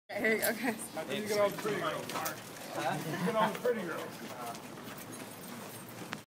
Here you go, guys. How do you get all the pretty girls? Huh? You get all the pretty girls.